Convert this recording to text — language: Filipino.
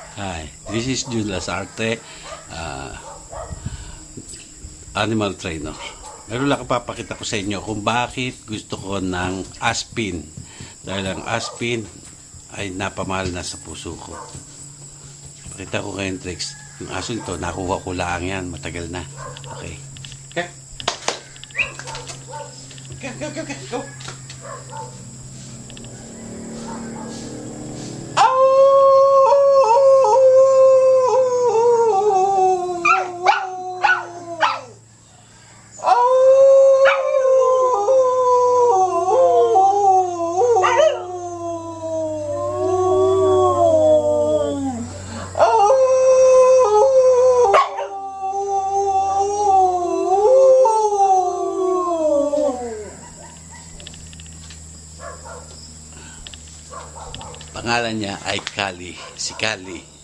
Hi, this is Jude Lasarte, animal trainer. Meron lang papakita ko sa inyo kung bakit gusto ko ng Aspin. Dahil ang Aspin ay napamahal na sa puso ko. Pakita ko kayo yung tricks. Yung aso nito, nakuha ko lang yan. Matagal na. Okay. Go. Pangalan niya ay Kali, si Kali.